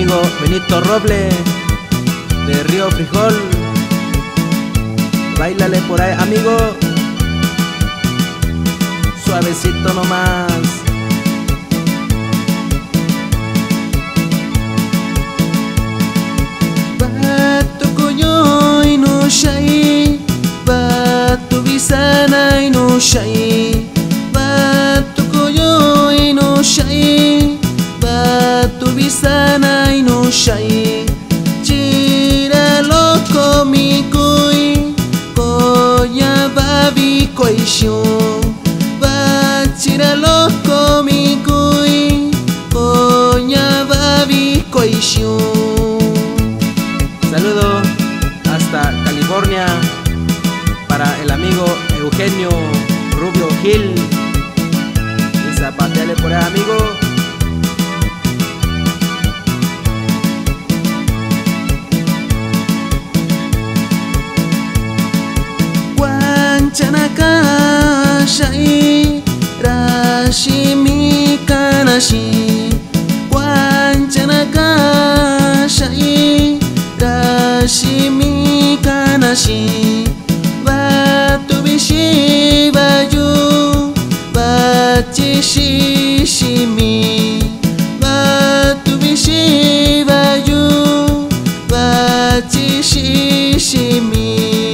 amigo Benito Roble de Río Frijol. Báilale por ahí, amigo, suavecito nomás. Batu koyo ino shai, batu bisana ino shai, batu koyo ino shai, batu bisana ino shai. Chira loco mi kui, koya babi koishu, bachira loco mi kui, koya babi koishu. Saludo hasta California para el amigo Eugenio Rubio Gil. Y zapateale por ahí, amigo. Guanchanaka shai, rashi mi kanashi. Guanchanaka shai, rashi mi kanashi. Batu bishi baju, bachi shishimi. Batu bishi baju, bachi shishimi.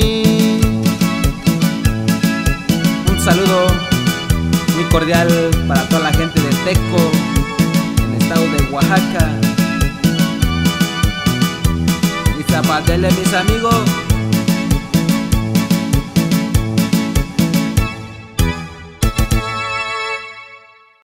Un saludo muy cordial para toda la gente de Teco, en el estado de Oaxaca. Y zapateale, mis amigos.